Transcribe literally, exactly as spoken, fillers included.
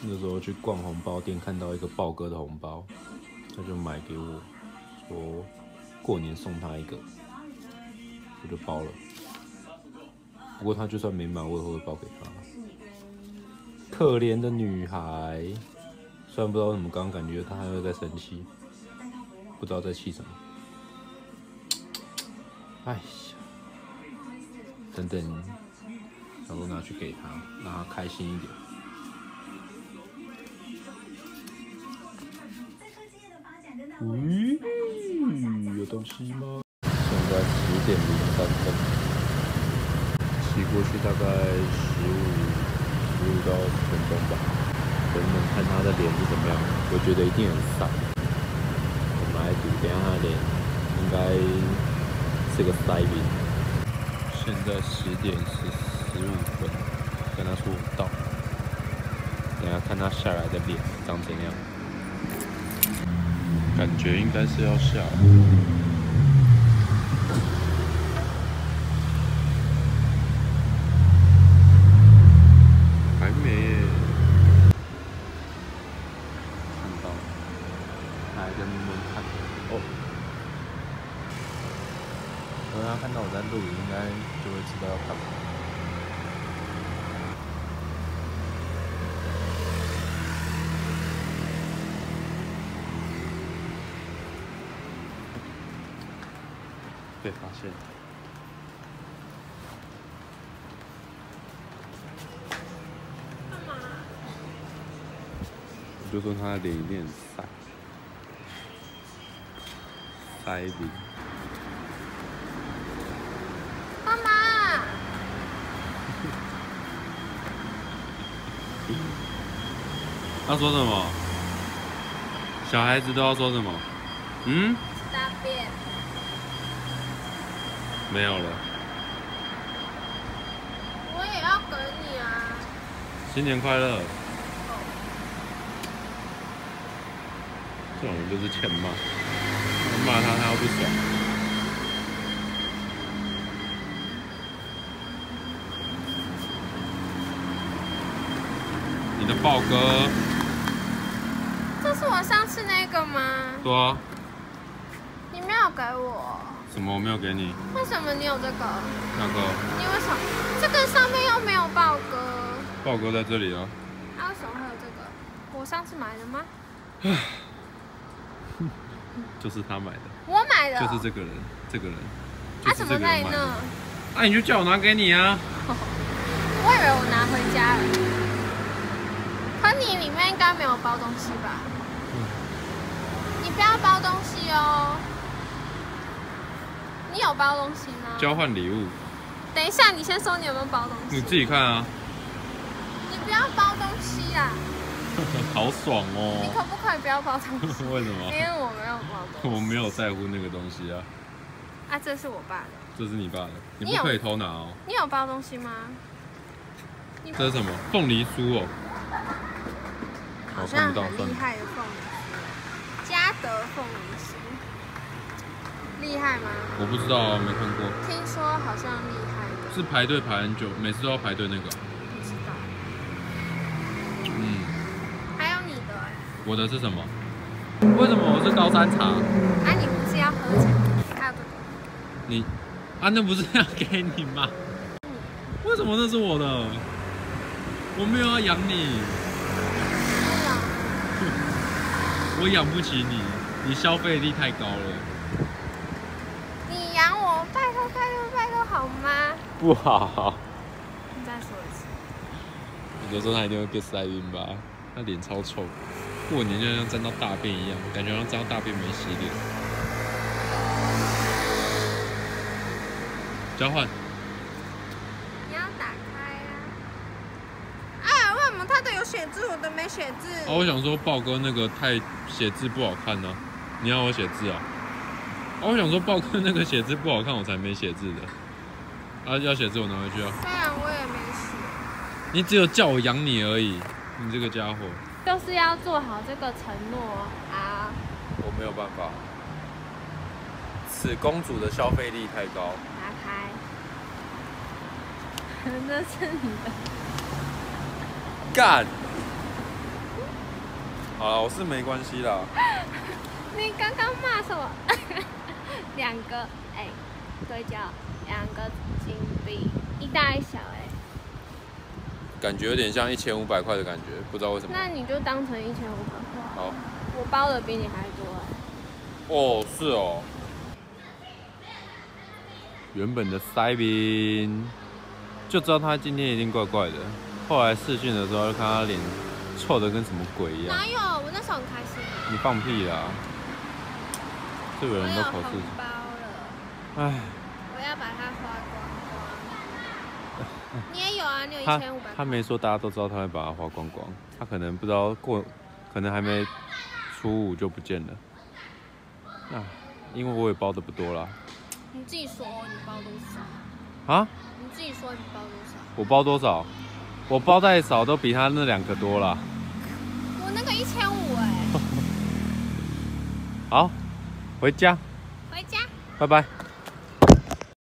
那时候去逛红包店，看到一个豹哥的红包，他就买给我，说过年送他一个，我就包了。不过他就算没买，我也会包给他。可怜的女孩，虽然不知道为什么刚刚感觉她还会在生气，不知道在气什么。哎呀，等等，想说拿去给他，让他开心一点。嗯，有东西吗？现在十点零三分，骑过去大概十五、十五到二十分钟吧。等你们看他的脸是怎么样，我觉得一定很傻。我们来赌，等一下他的脸应该是个塞脸。现在十点十十五分，跟他说我到，等一下看他下来的脸长怎样。感觉应该是要下来，还没耶。看到，他还在那边看。哦，等他看到我在录影，应该就会知道要干嘛。被发现， 干嘛？ 我就说他的脸一定很塞，塞脸。 干嘛？ 他说什么？小孩子都要说什么？嗯？ 大便。 没有了。 我也要给你啊！ 新年快乐！这种人就是欠骂，骂他他又不爽。你的豹哥。 这是我上次那个吗？ 对啊。 你没有给我。 什么我没有给你？ 为什么你有这个？ 那个？ 你为什么？这个上面又没有豹哥。 豹哥在这里啊。 那、啊、为什么会有这个？我上次买的吗？ 就是他买的。 我买的。 就是这个人，这个人。 他、就是啊、怎么在你那？ 那、啊、你就叫我拿给你啊。 我以为我拿回家了。可你里面应该没有包东西吧？嗯、你不要包东西哦。你有包东西吗？ 交换礼物。 等一下，你先说你有没有包东西。 你自己看啊。 你不要包东西啊！ 好爽哦！ 你可不可以不要包东西？ 为什么？ 因为我没有包东西。 我没有在乎那个东西啊。 啊，这是我爸的。 这是你爸的，你不可以偷拿哦。 你有包东西吗？ 这是什么？凤梨酥哦。 好像很厉害的凤梨酥，嘉德凤梨酥。厉害吗？ 我不知道啊，没看过。 听说好像厉害的。 是排队排很久，每次都要排队那个。 不知道。 嗯。 还有你的哎、欸。 我的是什么？为什么我是高山茶？ 啊，你不是要喝茶？还有这个。 你，啊，那不是要给你吗？嗯、为什么那是我的？我没有要养你。我养不起你，你消费力太高了。 你养我，拜托拜托拜托好吗？ 不好。 你再说一次。 你就说他一定会被塞晕吧？他脸超臭，过年就像沾到大便一样，感觉好像沾到大便没洗脸。交换。 你要打开啊！啊，为什么他的有写字，我的没写字？ 啊，我想说豹哥那个太写字不好看呢、啊，你要我写字啊？啊，我想说豹哥那个写字不好看，我才没写字的。啊，要写字我拿回去啊。 虽然我也没写。 你只有叫我养你而已，你这个家伙。 就是要做好这个承诺啊！ 我没有办法，此公主的消费力太高。 拿开。那是你的。 干！ 好了，我是没关系啦。 你刚刚骂什么？两个哎，对角两个金币，一大一小哎。 感觉有点像一千五百块的感觉，不知道为什么。 那你就当成一千五百块。 好。 我包的比你还多哎。 哦，是哦。原本的塞宾就知道他今天一定怪怪的，后来视讯的时候就看他脸臭的跟什么鬼一样。 哪有？我那时候很开心。 你放屁啦！这个人都考试。 我有红包了。 唉。 我要把它花光光。你也有啊？你有一千五百。 他没说大家都知道他会把它花光光，他可能不知道过，可能还没初五就不见了。啊，因为我也包的不多啦。 你自己说你包多少？ 啊？ 你自己说你包多少？ 我包多少？我包再少都比他那两个多啦。 我那个一千五哎。 好，回家。 回家。 拜拜。